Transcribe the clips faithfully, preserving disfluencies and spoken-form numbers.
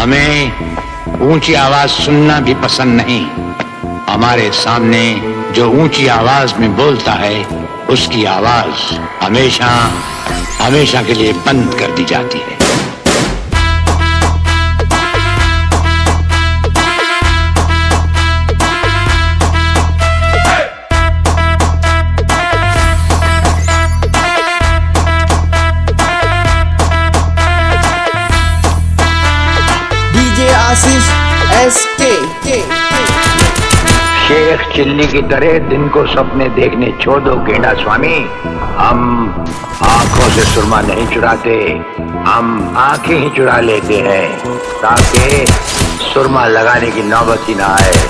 हमें ऊंची आवाज सुनना भी पसंद नहीं। हमारे सामने जो ऊंची आवाज में बोलता है उसकी आवाज हमेशा हमेशा के लिए बंद कर दी जाती है। आसिफ एसके शेख चिल्ली की तरह दिन को सपने देखने छोड़ दो गेंडा स्वामी। हम आंखों से सुरमा नहीं चुराते, हम आंखें ही चुरा लेते हैं ताकि सुरमा लगाने की नौबत ही ना आए।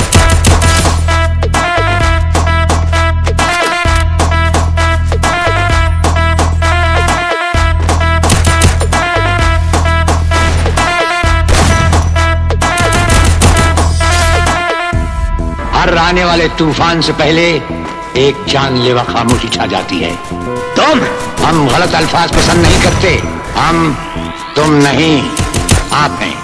हर आने वाले तूफान से पहले एक जानलेवा खामोशी छा जाती है। तुम हम गलत अल्फाज पसंद नहीं करते। हम तुम नहीं, आप हैं।